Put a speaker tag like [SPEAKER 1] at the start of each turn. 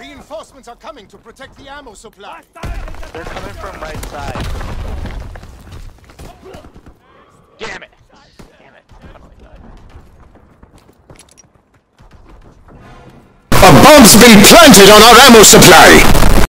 [SPEAKER 1] Reinforcements are coming to protect the ammo supply.
[SPEAKER 2] They're coming from right side. Damn it! Damn it. Finally died.
[SPEAKER 3] A bomb's been planted on our ammo supply!